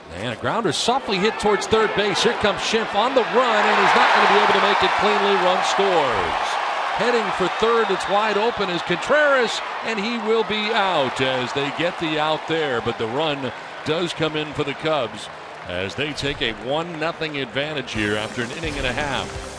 And a grounder softly hit towards third base. Here comes Schimpf on the run, and he's not going to be able to make it cleanly. Run scores. Heading for third, it's wide open is Contreras, and he will be out as they get the out there. But the run does come in for the Cubs as they take a 1-0 advantage here after an inning and a half.